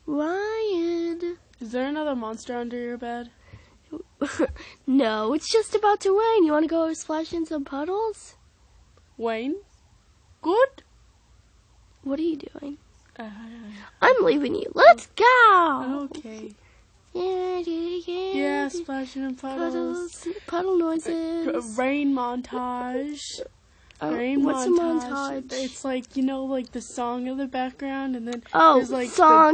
Ryan. Is there another monster under your bed? No, it's just about to rain. You want to go splash in some puddles? Wayne? Good? What are you doing? I'm leaving you. Let's go! Okay. Yeah, Splashing in puddles. Puddle noises. Rain montage. What's a montage? It's like, like the song in the background, and then there's like song.